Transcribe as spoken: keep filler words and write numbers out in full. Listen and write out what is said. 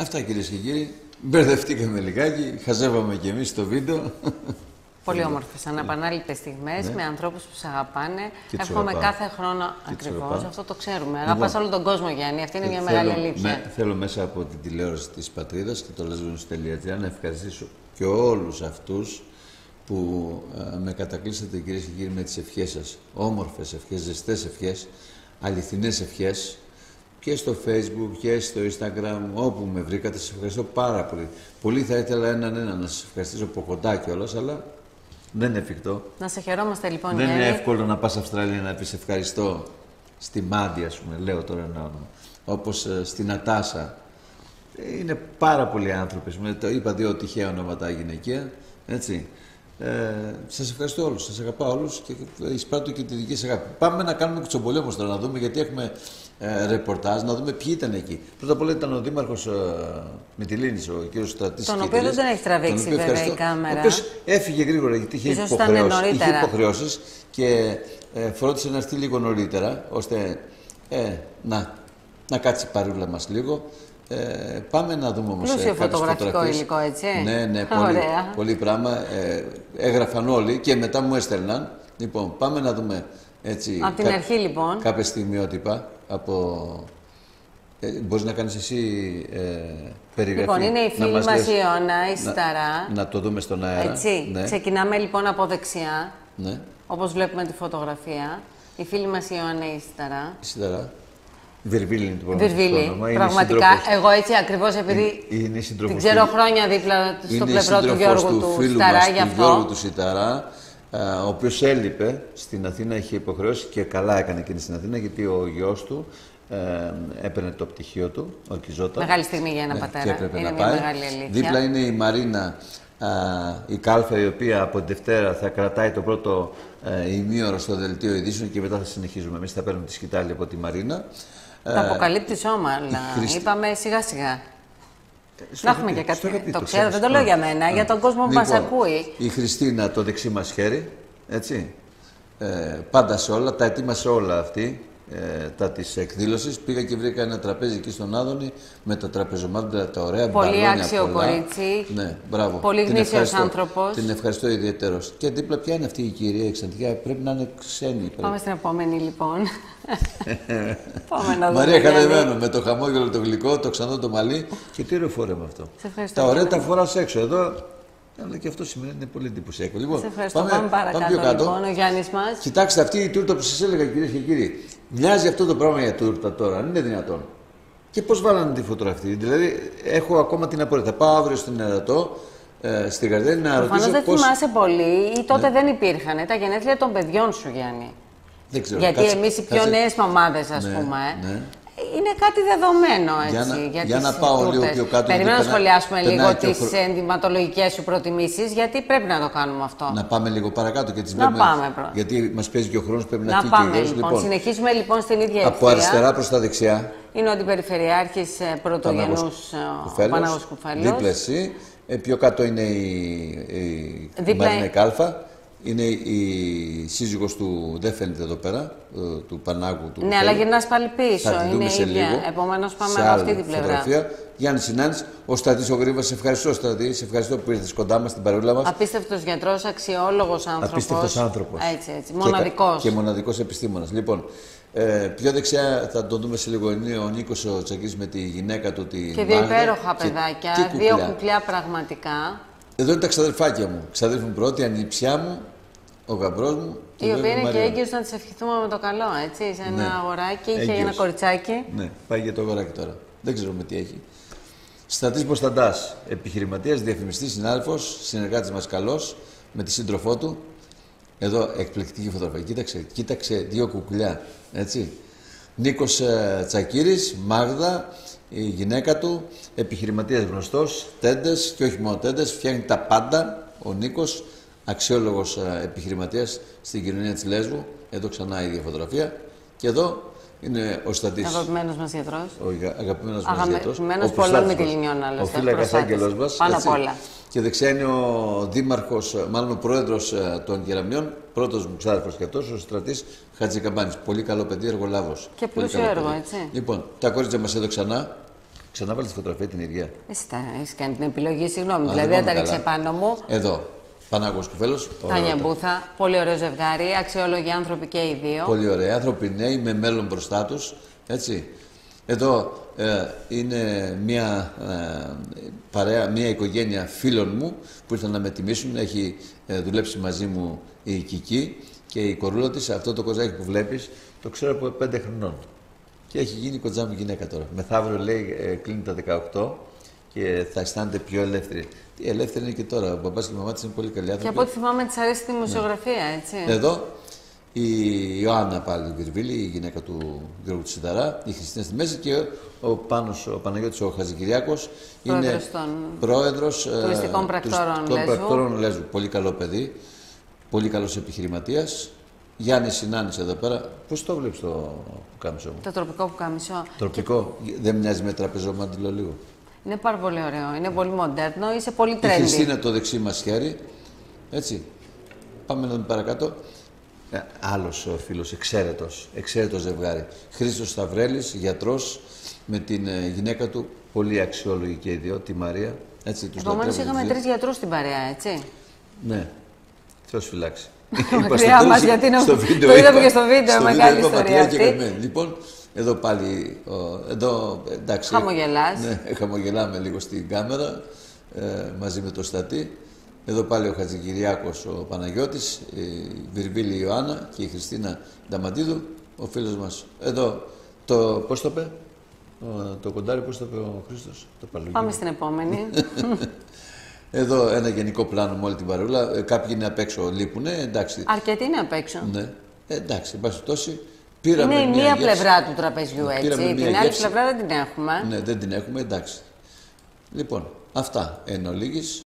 Αυτά, κυρίες και κύριοι. Μπερδευτήκαμε λιγάκι, χαζεύαμε κι εμείς το βίντεο. Πολύ όμορφες, αναπανάληπτες στιγμές ναι. με ανθρώπους που σε αγαπάνε. Εύχομαι αγαπάω. κάθε χρόνο ακριβώς, αυτό το ξέρουμε. Αγαπάς όλο τον κόσμο, Γιάννη, αυτή είναι μια θέλω, μεγάλη αλήθεια. Ναι, θέλω μέσα από την τηλεόραση της πατρίδας και το lesbians τελεία τζι άρ να ευχαριστήσω και όλους αυτούς που α, με κατακλείσατε, κυρίες και κύριοι, με τις ευχές σας. Όμορφες ευχές, ζεστές ευχές, αληθινές ευχές. Και στο Facebook και στο Instagram, όπου με βρήκατε, σας ευχαριστώ πάρα πολύ. Πολύ θα ήθελα έναν ένα να σας ευχαριστήσω από κοντά κιόλας, αλλά δεν είναι εφικτό. Να σε χαιρόμαστε λοιπόν, Δεν Γιάννη. είναι εύκολο να πας Αυστραλία να πεις ευχαριστώ στη Μάντι, ας πούμε, λέω τώρα ένα όνομα. Όπως ε, στη Νατάσα. Ε, είναι πάρα πολλοί άνθρωποι, με το είπα δύο τυχαία ονόματα γυναικεία, έτσι. Ε, σας ευχαριστώ όλους, σας αγαπάω όλους και εισπράττω και τη δική σας αγάπη. Πάμε να κάνουμε κουτσομπολιό όμως τώρα, να δούμε, γιατί έχουμε ε, ρεπορτάζ, να δούμε ποιοι ήταν εκεί. Πρώτα απ' όλα ήταν ο Δήμαρχος ε, Μυτιλήνης, ο κύριος Στρατής. Τον οποίο δεν τον έχει τραβήξει βέβαια ευχαριστώ. η κάμερα. Ο οποίος έφυγε γρήγορα γιατί είχε υποχρεώσεις, είχε υποχρεώσεις και ε, φρόντισε να έρθει λίγο νωρίτερα, ώστε ε, να, να κάτσει η παρούλα μας λίγο. Ε, πάμε να δούμε όμως πλούσιο ε, φωτογραφικό φωτογραφίες. υλικό, έτσι. Ναι, ναι, πολύ, πολύ πράγμα. Ε, έγραφαν όλοι και μετά μου έστελναν. Λοιπόν, πάμε να δούμε έτσι. Από την κα, αρχή, λοιπόν. Κάποια στιγμιότυπα από. Ε, μπορείς να κάνεις εσύ ε, περιγραφή. Λοιπόν, είναι η φίλη μας, μας η Ιωάννα, η Σιταρά. Να, να το δούμε στον αέρα. Έτσι. Ναι. Ξεκινάμε λοιπόν από δεξιά. Ναι. Όπως βλέπουμε τη φωτογραφία. Η φίλη μας η Ιωάννα, η Σιταρά. Η Σιταρά. Βιρβίλη είναι το Βιρβίλη, πραγματικά. Εγώ έτσι ακριβώς, επειδή είναι, είναι την ξέρω χρόνια δίπλα στο πλευρό του Γιώργου του, του Σιταρά, γι' αυτό. Του Γιώργου του Σιταρά, ο οποίος έλειπε στην Αθήνα, είχε υποχρεώσει και καλά έκανε εκείνη στην Αθήνα, γιατί ο γιος του ε, έπαιρνε το πτυχίο του, ο Κιζώτα. Μεγάλη στιγμή για ένα ναι, πατέρα. Και έπρεπε είναι να μια πάει. μεγάλη αλήθεια. Δίπλα είναι η Μαρίνα, α, η Κάλφα, η οποία από την Δευτέρα θα κρατάει το πρώτο ε, ημίωρο στο δελτίο ειδήσεων και μετά θα συνεχίζουμε. Εμείς θα παίρνουμε τη σκητάλη από τη Μαρίνα. Τα αποκαλύπτει σώμα, αλλά Χρυσ... είπαμε σιγά σιγά. Να έχουμε και κάτι. Το, το ξέρω, δεν το λέω για μένα, yeah. για τον κόσμο που λοιπόν, μας ακούει. Η Χριστίνα το δεξί μας χέρι, έτσι. Ε, πάντα σε όλα, τα ετοίμασε όλα αυτή, ε, τα της εκδήλωσης. Πήγα και βρήκα ένα τραπέζι εκεί στον Άδωνη με τα τραπεζομάτια, τα ωραία μπαλόνια. Πολύ άξιο κορίτσι. Ναι, μπράβο. Πολύ γνήσιος άνθρωπος. Την ευχαριστώ ιδιαίτερος. Και δίπλα ποια είναι αυτή η κυρία Εξαντλιά, πρέπει να είναι ξένη. Πρέπει. Πάμε στην επόμενη λοιπόν. Πάμε να δούμε. Μαρία Κατεμένο με το χαμόγελο το γλυκό, το ξανό το μαλλί. Και τι ωραίο φόρεμα αυτό. Τα ωραία τα φοράω έξω εδώ. Αλλά και αυτό σήμερα είναι πολύ εντυπωσιακό. Λοιπόν, σε ευχαριστώ. Πάμε, πάμε παρακάτω. Πάμε λοιπόν, ο Γιάννης μας. Κοιτάξτε, αυτή η τούρτα που σας έλεγα, κυρίες και κύριοι, μοιάζει αυτό το πράγμα για τούρτα τώρα. Αν είναι δυνατόν. Και πώς βάλανε τη φωτογραφία. Δηλαδή, έχω ακόμα την απορία. Θα πάω αύριο στην Ερατό, ε, στην Γαρδένη, να ρωτήσω. Προφανώς δεν πώς... θυμάσαι πολύ, ή τότε ναι. δεν υπήρχαν τα γενέθλια των παιδιών σου, Γιάννη. Δεν ξέρω. Γιατί κάτσε, εμείς οι πιο κάτσε. νέες μαμάδες, ας ναι, πούμε. Ναι. Είναι κάτι δεδομένο, έτσι, για να, για, για τις να πάω τούρτες. λίγο πιο κάτω. Περιμένω να σχολιάσουμε λίγο τις χρο... ενδυματολογικές σου προτιμήσεις, γιατί πρέπει να το κάνουμε αυτό. Να πάμε λίγο παρακάτω και τις να βλέπουμε. Πάμε πρώτα. Γιατί μας παίζει και ο χρόνος, πρέπει να, να φύγει πάμε, και ο λοιπόν. λοιπόν. Συνεχίζουμε λοιπόν στην ίδια Από ευθεία. αριστερά προς τα δεξιά. Είναι ο Αντιπεριφερειάρχης Πρωτογενούς ο Πανάγος Κουφαλός. Δίπλα εσύ. Ε, πιο κάτω είναι η, η, η Μαρίνα Κάλφα. Είναι η σύζυγος του, δεν φαίνεται εδώ πέρα, του Πανάγου του. Ναι, αλλά γυρνάς πάλι πίσω. Θα είναι σε ίδια. λίγο. Επομένως πάμε από αυτή την πλευρά. Φωτογραφία. Γιάννη Συνάνης, ο Στρατής ο Γρήβας, σε ευχαριστώ Στρατή, σε ευχαριστώ που ήρθες κοντά μας στην παρούλα μας. Απίστευτος γιατρός, αξιόλογος άνθρωπος. Απίστευτος άνθρωπος. Έτσι, έτσι. Μοναδικός. Και, και μοναδικός επιστήμονας. Λοιπόν, ε, πιο δεξιά θα τον δούμε σε λίγο, είναι ο Νίκος ο Τσακής με τη γυναίκα του, τη Και δύο Μάγδα, υπέροχα παιδάκια, και, και δύο κουκλιά. κουκλιά πραγματικά. Εδώ είναι τα ξαδερφάκια μου. Ξαδέρφη μου πρώτη, ανιψιά μου, ο γαμπρός μου. Η οποία είναι και έγκυος, να της ευχηθούμε με το καλό, έτσι. Σε ένα ναι. αγοράκι, είχε έγκυος. ένα κοριτσάκι. Ναι, πάει για το αγοράκι τώρα. Δεν ξέρουμε τι έχει. Στρατής Μποσταντάς, επιχειρηματίας, διαφημιστής, συνάδελφος, συνεργάτης μας καλός, με τη σύντροφό του. Εδώ εκπληκτική φωτογραφία. Κοίταξε, κοίταξε δύο κουκουλιά, έτσι. Νίκος ε, Τσακύρης, Μάγδα, η γυναίκα του, επιχειρηματίας γνωστός, τέντες και όχι μόνο τέντες, φτιάχνει τα πάντα. Ο Νίκος, αξιόλογος ε, επιχειρηματίας στην κοινωνία της Λέσβου. Εδώ ξανά η ίδια φωτογραφία. Και εδώ είναι ο Στρατής. Αγαπημένος μας γιατρός. Ο αγαπημένος μας γιατρός. Αγαπημένος πολλών Μυτιληνιών, άλλωστε. Ο φύλακας άγγελος μας. Πάνω απ' όλα. Και δεξιά είναι ο δήμαρχος, μάλλον ο πρόεδρος των Κεραμιών, πρώτος μου ξάδερφος και αυτός, ο Στρατής Χατζικαμπάνης. Πολύ καλό παιδί, εργολάβος. Και πλούσιο έργο, έτσι. Λοιπόν, τα κορίτσια μας εδώ ξανά. Ξαναβάλει τη φωτογραφία την ίδια. Εσύ τα έχεις κάνει την επιλογή, συγγνώμη. Α, δηλαδή, τα ρίξε πάνω μου. Εδώ. Πανάγος Κουφέλος. Τάνια Μπούθα. Πολύ ωραίο ζευγάρι. Αξιόλογοι άνθρωποι και οι δύο. Πολύ ωραίοι άνθρωποι, νέοι, με μέλλον μπροστά τους. Έτσι. Εδώ ε, είναι μια, ε, παρέα, μια οικογένεια φίλων μου που ήρθαν να με τιμήσουν. Έχει ε, δουλέψει μαζί μου η Κική και η κορούλα της. Αυτό το κοζάκι που βλέπεις το ξέρω από πέντε χρονών. Και έχει γίνει κοντζά μου γυναίκα τώρα. Μεθαύριο λέει ε, κλείνει τα δεκαοκτώ και θα αισθάνεται πιο ελεύθερη. Τι ελεύθερη είναι και τώρα. Ο μπαμπάς και η μαμά της είναι πολύ καλή άνθρωποι. Και από ό,τι θυμάμαι της αρέσει τη δημοσιογραφία, έτσι. Εδώ η Ιωάννα πάλι Βιρβίλη, η γυναίκα του Γιώργου Τσιταρά, η Χριστίνα στη μέση και ο Πάνος, ο Παναγιώτης ο Χατζικυριάκος είναι των... πρόεδρος τουριστικών πρακτόρων Λέσβου. πρακτόρων Λέσβου. Πολύ καλό παιδί, πολύ καλός επιχειρηματίας. Γιάννη Συνάνης εδώ πέρα. Πώς το βλέπεις το πουκάμισο μου? Το τροπικό πουκάμισο. Τροπικό. Και... Δεν μοιάζει με τραπεζομάντιλο λίγο? Είναι πάρα πολύ ωραίο. Είναι πολύ μοντέρνο. Είσαι πολύ trendy. Η Χριστίνα το δεξί μας χέρι. Έτσι. Πάμε να δούμε παρακάτω. Ε, άλλος ο φίλος, εξαίρετος, εξαίρετος ζευγάρι. Χρήστος Σταυρέλης, γιατρός, με την ε, γυναίκα του, πολύ αξιόλογη και οι δύο, τη Μαρία. Επομένως είχαμε τρεις γιατρούς στην παρέα, έτσι. Ναι. Θεός φυλάξει. Μακριά μας, γιατί είναι... το είδαμε και στο βίντεο, μεγάλη ιστορία αυτή. Λοιπόν, εδώ πάλι, ο, εδώ, εντάξει. Χαμογελάς. Ναι, χαμογελάμε λίγο στην κάμερα, ε, μαζί με το Στατή. Εδώ πάλι ο Χατζικυριάκος ο Παναγιώτης, η Βιρβίλη Ιωάννα και η Χριστίνα Νταμαντίδου, ο φίλος μας. Εδώ, το, πώς το είπε, το κοντάρι, πώς το είπε ο Χρήστος, το Παλούγι. Πάμε στην επόμενη. Εδώ ένα γενικό πλάνο με όλη την παρούλα. Ε, κάποιοι είναι απ' έξω, λείπουνε, εντάξει. Αρκετοί είναι απ' έξω. Ναι, ε, εντάξει, εν πάση περιπτώσει. Πήραμε είναι η μία γεύση. πλευρά του τραπεζιού, έτσι. Την άλλη γεύση. πλευρά δεν την έχουμε. Ναι, δεν την έχουμε, εντάξει. Λοιπόν, αυτά εν ολίγης.